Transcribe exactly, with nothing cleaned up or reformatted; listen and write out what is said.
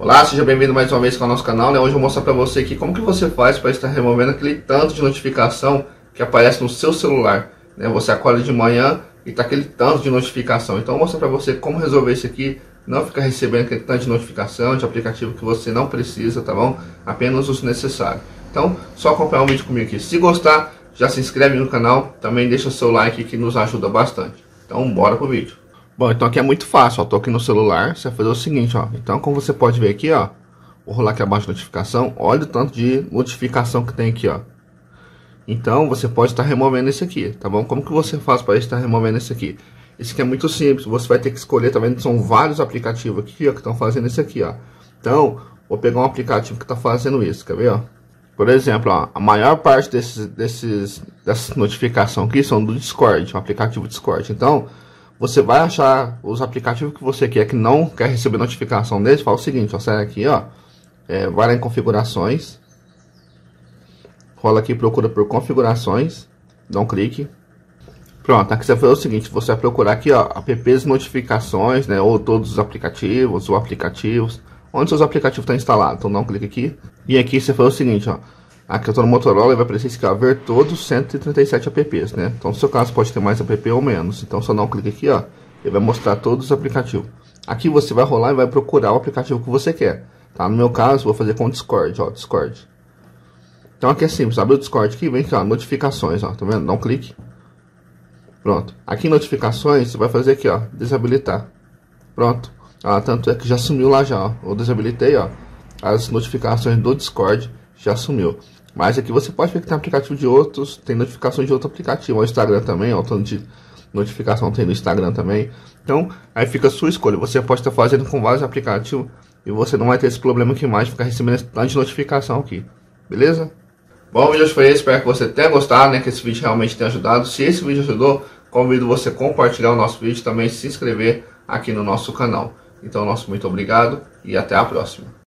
Olá, seja bem-vindo mais uma vez ao nosso canal, né? Hoje eu vou mostrar para você aqui como que você faz para estar removendo aquele tanto de notificação que aparece no seu celular, né? Você acorda de manhã e tá aquele tanto de notificação. Então eu vou mostrar para você como resolver isso aqui, não ficar recebendo aquele tanto de notificação de aplicativo que você não precisa, tá bom? Apenas os necessários. Então, só acompanhar o vídeo comigo aqui. Se gostar, já se inscreve no canal, também deixa o seu like que nos ajuda bastante. Então, bora pro vídeo. Bom, então aqui é muito fácil, ó, tô aqui no celular, você vai fazer o seguinte, ó, então como você pode ver aqui, ó, vou rolar aqui abaixo a notificação, olha o tanto de notificação que tem aqui, ó. Então você pode estar removendo esse aqui, tá bom? Como que você faz para estar removendo esse aqui? Esse aqui é muito simples, você vai ter que escolher, tá vendo? São vários aplicativos aqui, ó, que estão fazendo isso aqui, ó. Então, vou pegar um aplicativo que está fazendo isso, quer ver, ó? Por exemplo, ó, a maior parte desses, desses, dessas notificações aqui são do Discord, um aplicativo Discord. Então, você vai achar os aplicativos que você quer, que não quer receber notificação deles, fala o seguinte, ó, sai aqui, ó, é, vai lá em configurações, rola aqui, procura por configurações, dá um clique, pronto, aqui você vai fazer o seguinte, você vai procurar aqui, ó, apps notificações, né, ou todos os aplicativos, ou aplicativos, onde seus aplicativos estão instalados, então dá um clique aqui, e aqui você faz o seguinte, ó, aqui eu estou no Motorola e vai aparecer aqui, ó, ver todos cento e trinta e sete apps, né? Então, no seu caso, pode ter mais app ou menos. Então, só dá um clique aqui, ó, ele vai mostrar todos os aplicativos. Aqui você vai rolar e vai procurar o aplicativo que você quer, tá? No meu caso, vou fazer com o Discord, ó, Discord. Então, aqui é simples, abre o Discord aqui, vem aqui, ó, notificações, ó, tá vendo? Dá um clique. Pronto. Aqui em notificações, você vai fazer aqui, ó, desabilitar. Pronto. Ah, tanto é que já sumiu lá já, ó. Eu desabilitei, ó, as notificações do Discord já sumiu. Mas aqui você pode ver que tem aplicativo de outros, tem notificações de outro aplicativo, o Instagram também, ó, o tanto de notificação tem no Instagram também. Então, aí fica a sua escolha. Você pode estar fazendo com vários aplicativos e você não vai ter esse problema aqui mais de ficar recebendo esse tanto de notificação aqui. Beleza? Bom, o vídeo foi esse, espero que você tenha gostado, né, que esse vídeo realmente tenha ajudado. Se esse vídeo ajudou, convido você a compartilhar o nosso vídeo e também se inscrever aqui no nosso canal. Então, nosso muito obrigado e até a próxima.